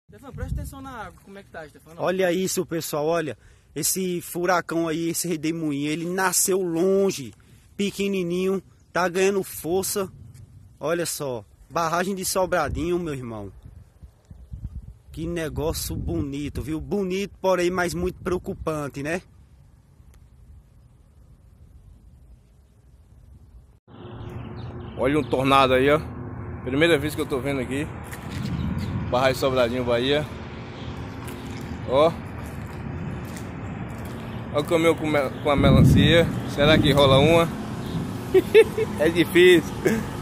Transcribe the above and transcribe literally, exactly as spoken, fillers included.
Stefano, presta atenção na água, como é que tá, Stefano? Olha isso, pessoal, olha. Esse furacão aí, esse redemoinho, ele nasceu longe, pequenininho, tá ganhando força. Olha só, barragem de Sobradinho, meu irmão. Que negócio bonito, viu? Bonito, porém, mas muito preocupante, né? Olha um tornado aí, ó. Primeira vez que eu tô vendo aqui. Barragem de Sobradinho, Bahia. Ó. Olha o caminhão com a melancia. Será que rola uma? É difícil.